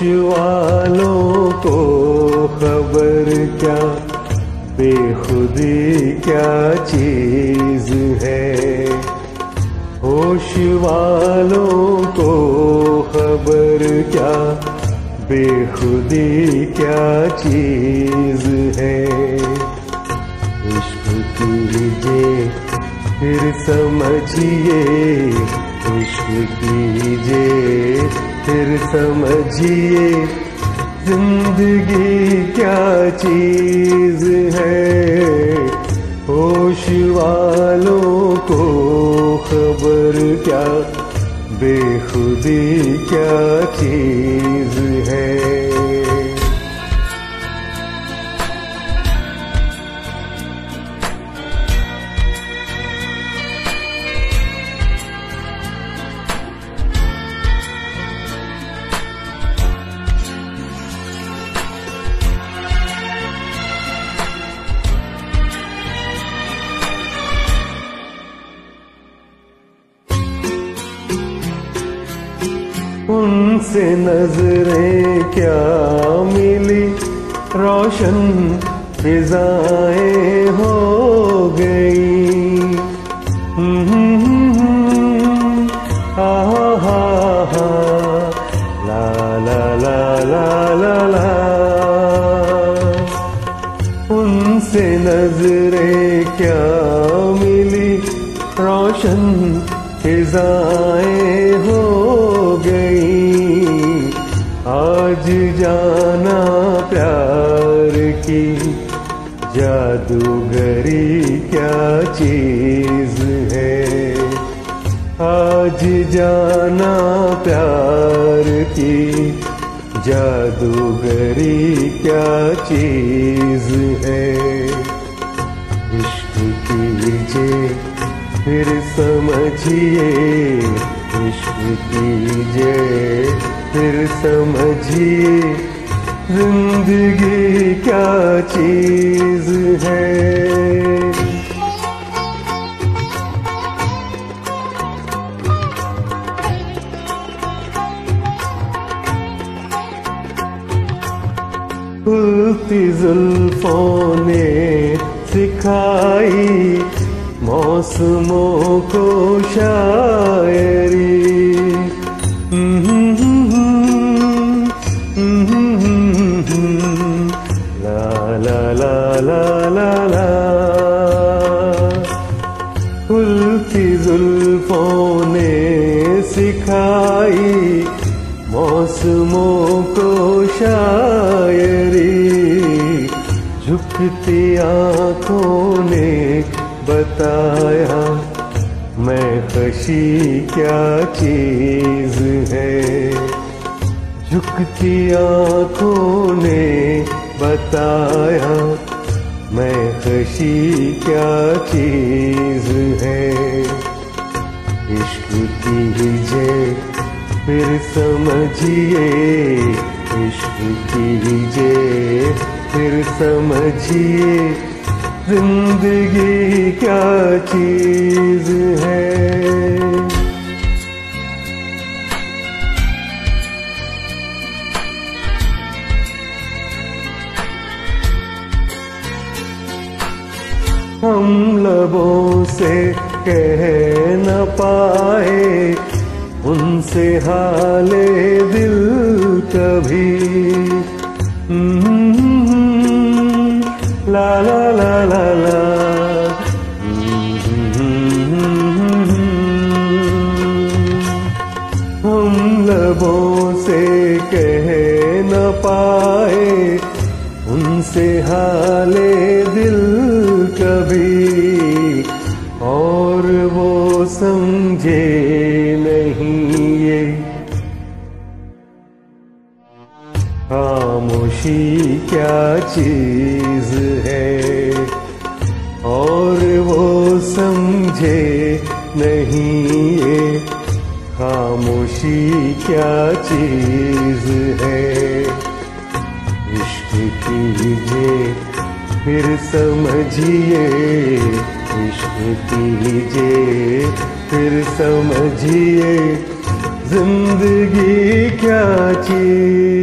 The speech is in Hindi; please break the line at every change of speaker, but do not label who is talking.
वालों को खबर क्या, बेखुदी क्या चीज है। होश वालों को खबर क्या, बेखुदी क्या चीज है। इश्क कीजिए फिर समझिए, इश्क कीजिए फिर समझिए, जिंदगी क्या चीज है। होश वालों को खबर क्या, बेखुदी क्या चीज है। उनसे नजरें क्या मिली, रोशन फिजाएं हो गई। हा हा हा ला ला ला ला ला ला। उनसे नजरें क्या मिली, रोशन फिजाएं हो गई। आज जाना प्यार की जादूगरी क्या चीज है। आज जाना प्यार की जादूगरी क्या चीज है। इश्क कीजिए फिर समझिए, इश्क कीजिए फिर समझिए, जिंदगी क्या चीज है। खुलती जुल्फों ने सिखाई मौसमों को शायरी। ला ला ला ला ला ला। खुलती जुल्फों ने सिखाई मौसमों को शायरी। झुकती आँखों ने बताया मैं ख़ुशी क्या चीज़ है। झुकती आँखों ने बताया मैं ख़ुशी क्या चीज़ है। इश्क कीजिए फिर समझिए, इश्क कीजिए फिर समझिए, जिंदगी क्या चीज है। हम लबों से कह न पाए उनसे हाले दिल कभी। ला ला ला ला ला। हम लबों से कह न पाए उनसे हाले दिल कभी। और वो समझे नहीं ये खामोशी क्या चीज है। और वो समझे नहीं ये खामोशी क्या चीज है। इश्क कीजिए फिर समझिए, इश्क कीजिए फिर समझिए, जिंदगी क्या चीज